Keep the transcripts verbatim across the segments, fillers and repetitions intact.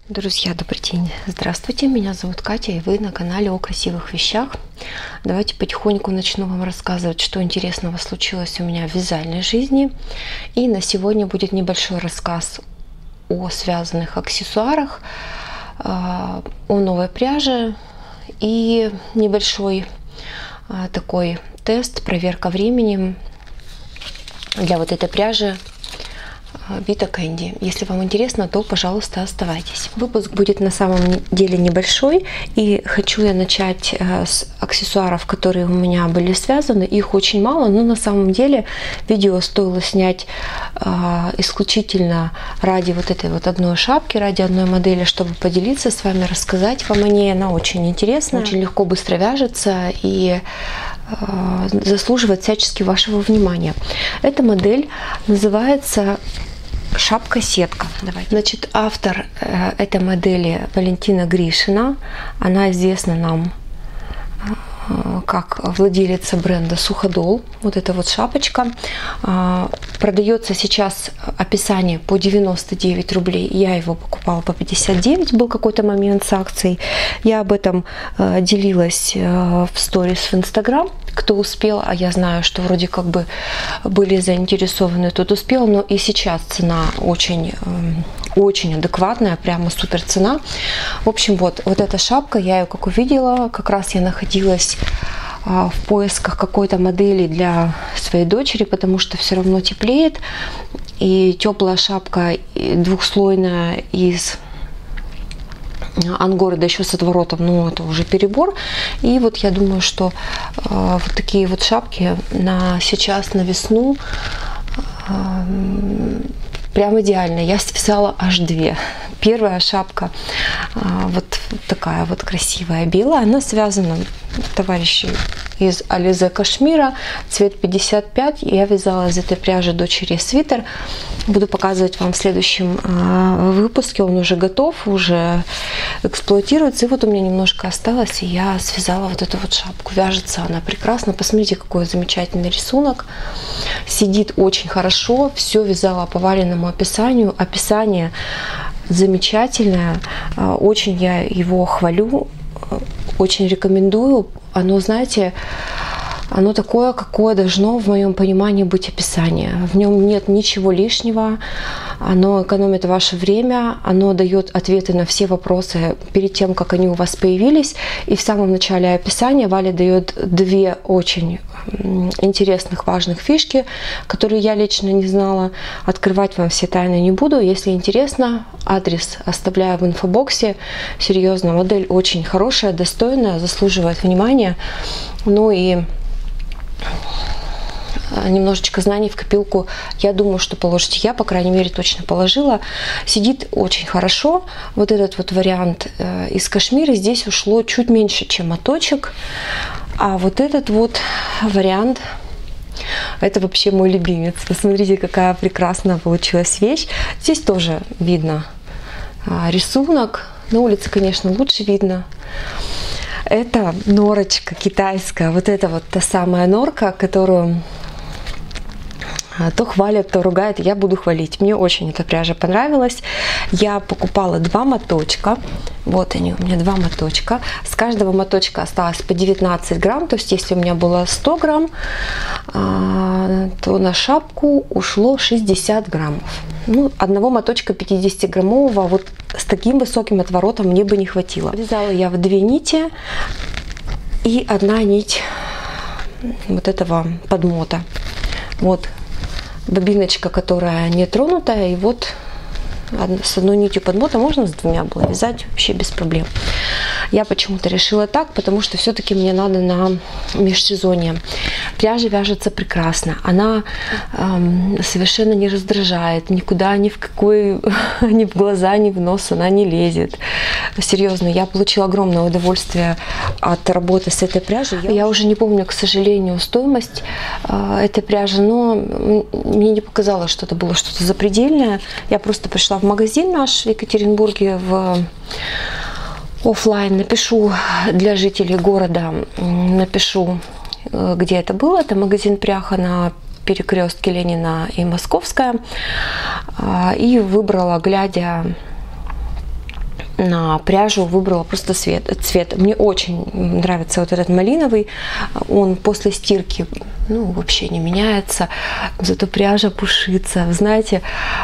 Друзья, добрый день! Здравствуйте, меня зовут Катя, и вы на канале о красивых вещах. Давайте потихоньку начну вам рассказывать, что интересного случилось у меня в вязальной жизни. И на сегодня будет небольшой рассказ о связанных аксессуарах, о новой пряже и небольшой такой тест, проверка временем для вот этой пряжи Vita Candy. Если вам интересно, то, пожалуйста, оставайтесь. Выпуск будет на самом деле небольшой, и хочу я начать с аксессуаров, которые у меня были связаны. Их очень мало, но на самом деле видео стоило снять э, исключительно ради вот этой вот одной шапки, ради одной модели, чтобы поделиться с вами, рассказать вам о ней. Она очень интересная, очень легко, быстро вяжется и э, заслуживает всячески вашего внимания. Эта модель называется шапка-сетка. Давайте. Значит, автор э, этой модели Валентина Гришина. Она известна нам э, как владелица бренда Суходол. Вот эта вот шапочка. Э, продается сейчас описание по девяносто девять рублей. Я его покупала по пятьдесят девять. Был какой-то момент с акцией. Я об этом э, делилась э, в сторис в Инстаграм. Кто успел, а я знаю, что вроде как бы были заинтересованы, тот успел, но и сейчас цена очень, очень адекватная, прямо супер цена. В общем, вот, вот эта шапка, я ее как увидела, как раз я находилась в поисках какой-то модели для своей дочери, потому что все равно теплеет, и теплая шапка двухслойная из ангоры, да еще с отворотом, ну это уже перебор. И вот я думаю, что э, вот такие вот шапки на сейчас, на весну э, прям идеально. Я связала аж две. Первая шапка э, вот такая вот красивая белая, она связана, товарищи, из Ализе Кашмира, цвет пятьдесят пять. Я вязала из этой пряжи дочери свитер. Буду показывать вам в следующем э, выпуске. Он уже готов, уже эксплуатируется. И вот у меня немножко осталось, и я связала вот эту вот шапку. Вяжется она прекрасно. Посмотрите, какой замечательный рисунок. Сидит очень хорошо. Все вязала по валенному описанию. Описание замечательное. Э, очень я его хвалю. Очень рекомендую. Оно, знаете, оно такое, какое должно в моем понимании быть описание. В нем нет ничего лишнего, оно экономит ваше время, оно дает ответы на все вопросы перед тем, как они у вас появились. И в самом начале описания Валя дает две очень интересных, важных фишки, которые я лично не знала. Открывать вам все тайны не буду. Если интересно, адрес оставляю в инфобоксе. Серьезно, модель очень хорошая, достойная, заслуживает внимания. Ну и немножечко знаний в копилку, я думаю, что положите. Я, по крайней мере, точно положила. Сидит очень хорошо. Вот этот вот вариант э, из кашмира, здесь ушло чуть меньше, чем моточек. А вот этот вот вариант, это вообще мой любимец. Посмотрите, какая прекрасная получилась вещь. Здесь тоже видно э, рисунок. На улице, конечно, лучше видно. Это норочка китайская. Вот это вот та самая норка, которую то хвалят, то ругают. Я буду хвалить. Мне очень эта пряжа понравилась. Я покупала два моточка. Вот они у меня, два моточка. С каждого моточка осталось по девятнадцать грамм. То есть, если у меня было сто грамм, то на шапку ушло шестьдесят граммов. Ну, одного моточка пятидесятиграммового вот с таким высоким отворотом мне бы не хватило. Вязала я в две нити и одна нить вот этого подмота. Вот бобиночка, которая не тронутая, и вот с одной нитью подмота можно с двумя было вязать вообще без проблем. Я почему-то решила так, потому что все-таки мне надо на межсезонье. Пряжа вяжется прекрасно. Она эм, совершенно не раздражает. Никуда, ни в какой, ни в глаза, ни в нос она не лезет. Серьезно, я получила огромное удовольствие от работы с этой пряжей. Я, я уже не помню, к сожалению, стоимость э, этой пряжи, но мне не показалось, что это было что-то запредельное. Я просто пришла в магазин наш в Екатеринбурге, в офлайн, напишу для жителей города, напишу, где это было. Это магазин Пряха на перекрестке Ленина и Московская. И выбрала, глядя на пряжу выбрала просто цвет, цвет. Мне очень нравится вот этот малиновый. Он после стирки, ну, вообще не меняется. Зато пряжа пушится. Знаете,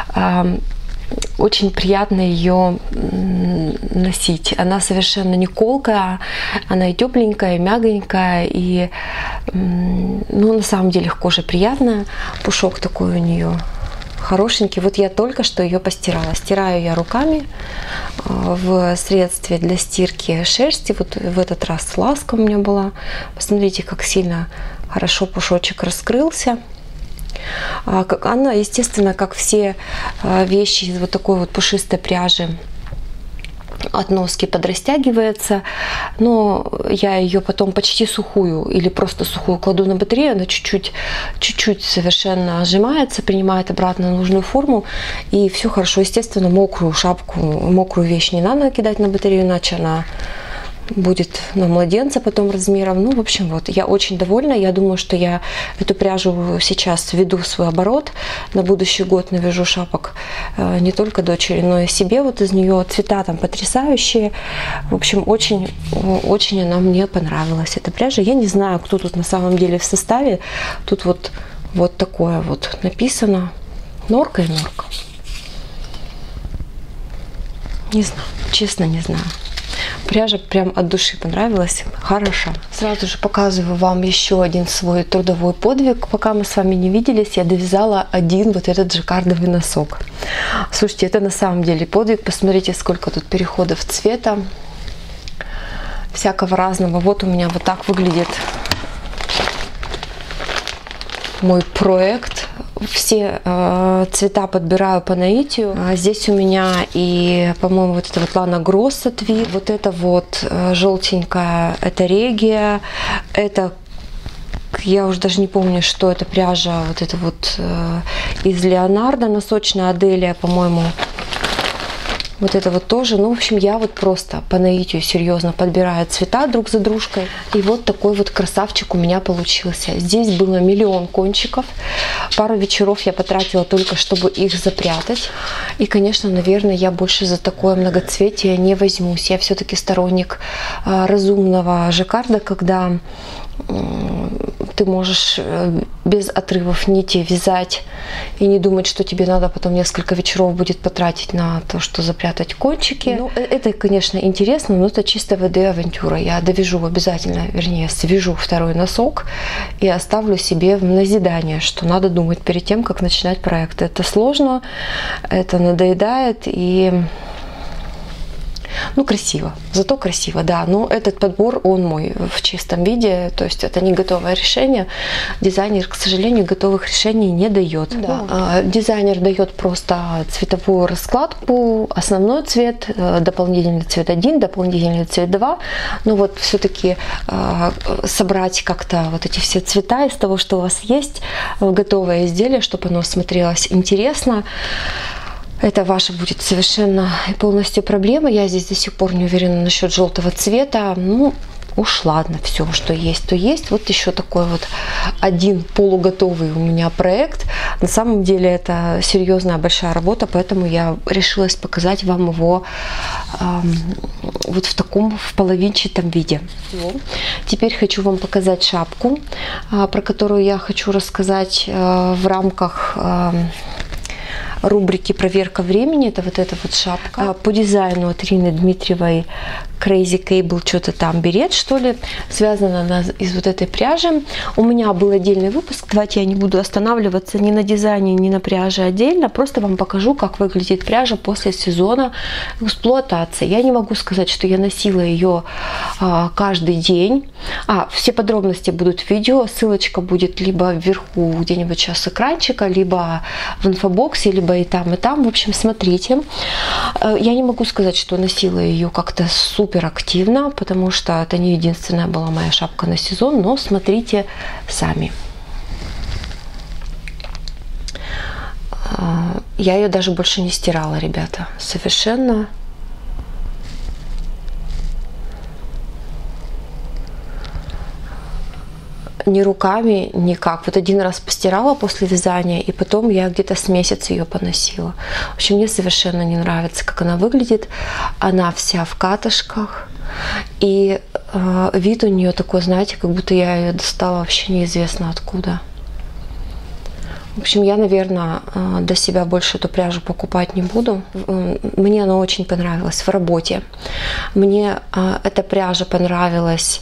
очень приятно ее носить. Она совершенно не колкая, она и тепленькая, и мягенькая, и, ну, на самом деле кожа приятная. Пушок такой у нее хорошенький. Вот я только что ее постирала. Стираю я руками в средстве для стирки шерсти. Вот в этот раз ласка у меня была. Посмотрите, как сильно хорошо пушочек раскрылся. Она, естественно, как все вещи из вот такой вот пушистой пряжи, от носки подрастягивается, но я ее потом почти сухую или просто сухую кладу на батарею, она чуть-чуть, чуть-чуть совершенно сжимается, принимает обратно нужную форму, и все хорошо. Естественно, мокрую шапку, мокрую вещь не надо кидать на батарею, иначе она будет на младенца потом размером. Ну, в общем, вот, я очень довольна. Я думаю, что я эту пряжу сейчас введу в свой оборот. На будущий год навяжу шапок э, не только дочери, но и себе. Вот из нее цвета там потрясающие. В общем, очень, очень она мне понравилась, эта пряжа. Я не знаю, кто тут на самом деле в составе. Тут вот, вот такое вот написано. Норка и норка. Не знаю, честно не знаю. Пряжа прям от души понравилась, хорошо. Сразу же показываю вам еще один свой трудовой подвиг. Пока мы с вами не виделись, я довязала один вот этот жаккардовый носок. Слушайте, это на самом деле подвиг. Посмотрите, сколько тут переходов цвета. Всякого разного. Вот у меня вот так выглядит мой проект. Все э, цвета подбираю по наитию. А здесь у меня и, по-моему, вот это вот Лана Гросса Твид, вот это вот э, желтенькая, это Регия, это, я уже даже не помню, что это пряжа, вот это вот э, из Леонардо, носочная Аделия, по-моему. Вот это вот тоже. Ну, в общем, я вот просто по наитию серьезно подбираю цвета друг за дружкой. И вот такой вот красавчик у меня получился. Здесь было миллион кончиков. Пару вечеров я потратила только, чтобы их запрятать. И, конечно, наверное, я больше за такое многоцветие не возьмусь. Я все-таки сторонник э, разумного жаккарда, когда ты можешь без отрывов нити вязать и не думать, что тебе надо потом несколько вечеров будет потратить на то, что запрятать кончики. Ну, это, конечно, интересно, но это чисто ВД-авантюра. Я довяжу обязательно, вернее, свяжу второй носок и оставлю себе в назидание, что надо думать перед тем, как начинать проект. Это сложно, это надоедает и... Ну, красиво, зато красиво, да. Но этот подбор, он мой в чистом виде, то есть это не готовое решение. Дизайнер, к сожалению, готовых решений не дает. Да. Дизайнер дает просто цветовую раскладку, основной цвет, дополнительный цвет один, дополнительный цвет два. Но вот все-таки собрать как-то вот эти все цвета из того, что у вас есть, в готовое изделие, чтобы оно смотрелось интересно. Это ваша будет совершенно и полностью проблема. Я здесь до сих пор не уверена насчет желтого цвета. Ну, уж ладно, все, что есть, то есть. Вот еще такой вот один полуготовый у меня проект. На самом деле это серьезная большая работа, поэтому я решилась показать вам его э, вот в таком в половинчатом виде. Теперь хочу вам показать шапку, э, про которую я хочу рассказать э, в рамках... Э, рубрики «Проверка времени». Это вот эта вот шапка. По дизайну от Ирины Дмитриевой Crazy Cable, что-то там берет, что ли. Связана она из вот этой пряжи. У меня был отдельный выпуск. Давайте я не буду останавливаться ни на дизайне, ни на пряже отдельно. Просто вам покажу, как выглядит пряжа после сезона эксплуатации. Я не могу сказать, что я носила ее а, каждый день. А, все подробности будут в видео. Ссылочка будет либо вверху где-нибудь сейчас с экранчика, либо в инфобоксе, либо и там, и там. В общем, смотрите. Я не могу сказать, что носила ее как-то супер активно, потому что это не единственная была моя шапка на сезон, но смотрите сами. Я ее даже больше не стирала, ребята, совершенно. ни руками, никак. Вот один раз постирала после вязания, и потом я где-то с месяца ее поносила. В общем, мне совершенно не нравится, как она выглядит. Она вся в катышках. И э, вид у нее такой, знаете, как будто я ее достала вообще неизвестно откуда. В общем, я, наверное, до себя больше эту пряжу покупать не буду. Мне она очень понравилась в работе. Мне эта пряжа понравилась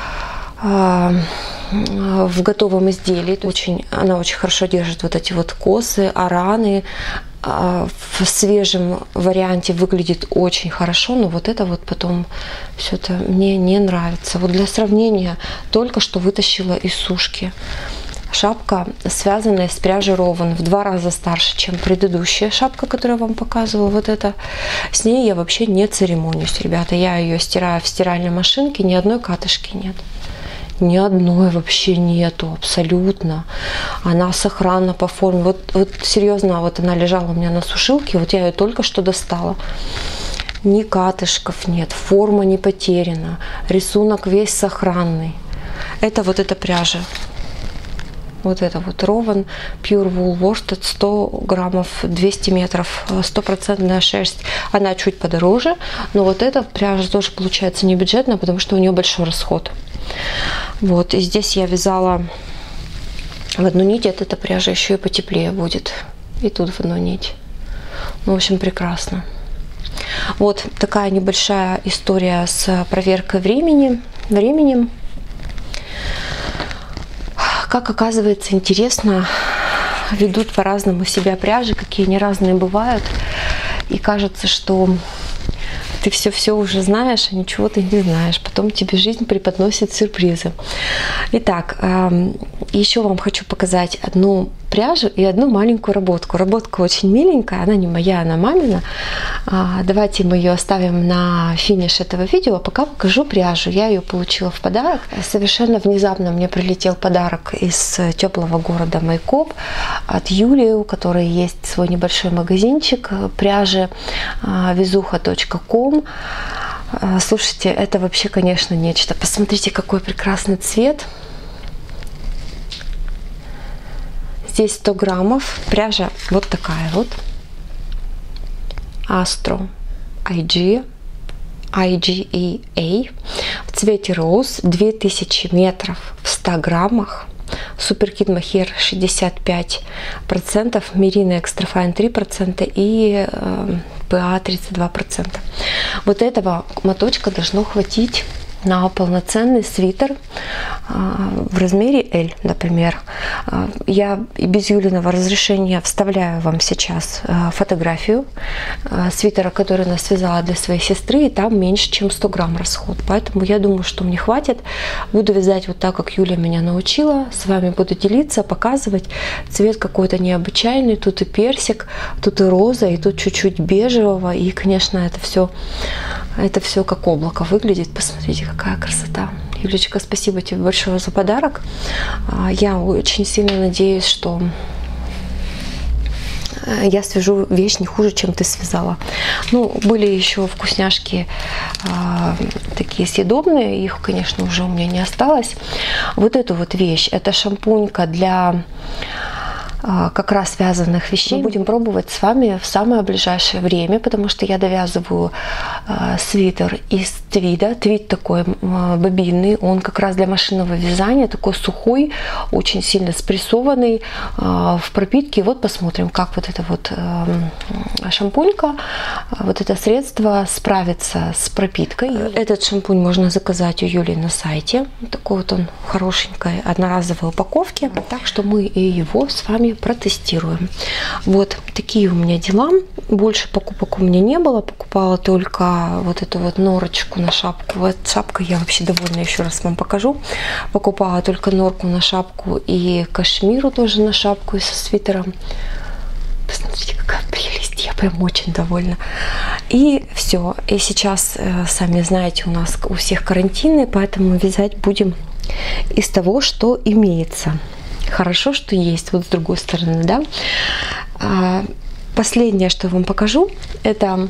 в готовом изделии. Очень, она очень хорошо держит вот эти вот косы, араны. В свежем варианте выглядит очень хорошо, но вот это вот потом все это мне не нравится. Вот для сравнения, только что вытащила из сушки. Шапка, связанная с пряжей Ровен, в два раза старше, чем предыдущая шапка, которую я вам показывала. Вот это. С ней я вообще не церемонюсь, ребята. Я ее стираю в стиральной машинке, ни одной катышки нет. Ни одной вообще нету, абсолютно. Она сохранна по форме. Вот, вот серьезно, вот она лежала у меня на сушилке, вот я ее только что достала. Ни катышков нет, форма не потеряна, рисунок весь сохранный. Это вот эта пряжа. Вот это вот Ровен Pure Wool Worsted, сто граммов, двести метров, стопроцентная шерсть. Она чуть подороже, но вот эта пряжа тоже получается не бюджетная, потому что у нее большой расход. Вот, и здесь я вязала в одну нить, от этой пряжи еще и потеплее будет. И тут в одну нить. Ну, в общем, прекрасно. Вот такая небольшая история с проверкой времени, временем. Как оказывается, интересно, ведут по-разному себя пряжи, какие они разные бывают. И кажется, что ты все-все уже знаешь, а ничего ты не знаешь. Потом тебе жизнь преподносит сюрпризы. Итак, еще вам хочу показать одну пряжу и одну маленькую работку. Работка очень миленькая, она не моя, она мамина. Давайте мы ее оставим на финиш этого видео. Пока покажу пряжу. Я ее получила в подарок. Совершенно внезапно мне прилетел подарок из теплого города Майкоп от Юли, у которой есть свой небольшой магазинчик пряжи вязуха точка ком. Слушайте, это вообще, конечно, нечто. Посмотрите, какой прекрасный цвет. Здесь сто граммов. Пряжа вот такая вот. Astro ай джи, ай джи и эй в цвете роуз, две тысячи метров в ста граммах. Суперкид Мохер шестьдесят пять процентов, Мерино Экстрафайн три процента и э, ПА тридцать два процента. Вот этого моточка должно хватить на полноценный свитер в размере L, например. Я без Юлиного разрешения вставляю вам сейчас фотографию свитера, который она связала для своей сестры, и там меньше, чем сто грамм расход. Поэтому я думаю, что мне хватит. Буду вязать вот так, как Юля меня научила. С вами буду делиться, показывать. Цвет какой-то необычайный. Тут и персик, тут и роза, и тут чуть-чуть бежевого. И, конечно, это все, это все как облако выглядит. Посмотрите, какая красота. Юлечка, спасибо тебе большое за подарок. Я очень сильно надеюсь, что я свяжу вещь не хуже, чем ты связала. Ну, были еще вкусняшки э, такие съедобные. Их, конечно, уже у меня не осталось. Вот эту вот вещь, это шампунька для как раз вязаных вещей. Мы будем пробовать с вами в самое ближайшее время, потому что я довязываю э, свитер из твида. Твид такой э, бобинный, он как раз для машинного вязания, такой сухой, очень сильно спрессованный э, в пропитке. Вот посмотрим, как вот эта вот э, шампунька, вот это средство справится с пропиткой. Этот шампунь можно заказать у Юли на сайте. Такой вот он хорошенькой одноразовой упаковки. Так что мы и его с вами протестируем. Вот такие у меня дела. Больше покупок у меня не было. Покупала только вот эту вот норочку на шапку. Вот шапка, я вообще довольна, еще раз вам покажу. Покупала только норку на шапку и кашмиру тоже на шапку и со свитером. Посмотрите, какая прелесть. Я прям очень довольна. И все. И сейчас, сами знаете, у нас у всех карантины, поэтому вязать будем из того, что имеется. Хорошо, что есть. Вот с другой стороны, да. А, последнее, что я вам покажу, это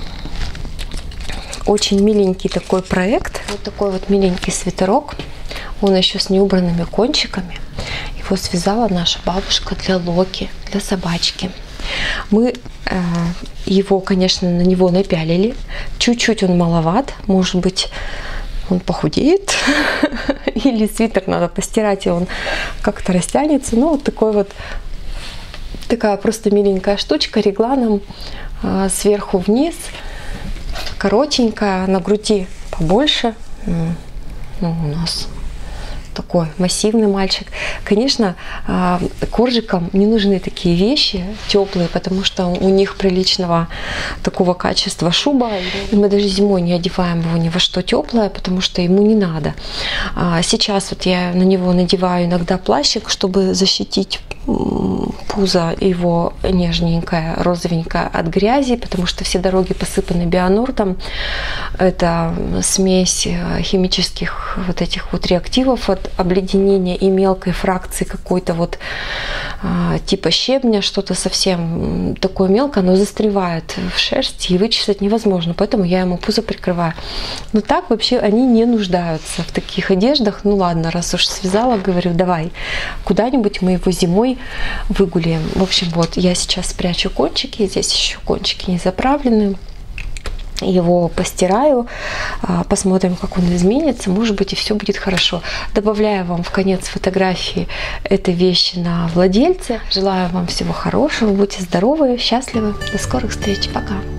очень миленький такой проект. Вот такой вот миленький свитерок. Он еще с неубранными кончиками. Его связала наша бабушка для Локи, для собачки. Мы э, его, конечно, на него напялили. Чуть-чуть он маловат. Может быть, он похудеет. Или свитер надо постирать, и он как-то растянется. Ну, вот такой вот, такая просто миленькая штучка регланом э, сверху вниз. Коротенькая, на груди побольше. Ну, у нас такой массивный мальчик. Конечно, коржикам не нужны такие вещи теплые, потому что у них приличного такого качества шуба. И мы даже зимой не одеваем его ни во что теплое, потому что ему не надо. Сейчас вот я на него надеваю иногда плащик, чтобы защитить пузо его нежненькое, розовенькое от грязи, потому что все дороги посыпаны бионортом. Это смесь химических вот этих вот реактивов от обледенения и мелкой фракции какой-то вот а, типа щебня, что-то совсем такое мелкое, оно застревает в шерсти и вычесать невозможно, поэтому я ему пузо прикрываю. Но так вообще они не нуждаются в таких одеждах. Ну ладно, раз уж связала, говорю, давай куда-нибудь мы его зимой выгуляем. В общем, вот я сейчас спрячу кончики, здесь еще кончики не заправлены. Его постираю, посмотрим, как он изменится, может быть, и все будет хорошо. Добавляю вам в конец фотографии этой вещи на владельца. Желаю вам всего хорошего, будьте здоровы, счастливы. До скорых встреч, пока!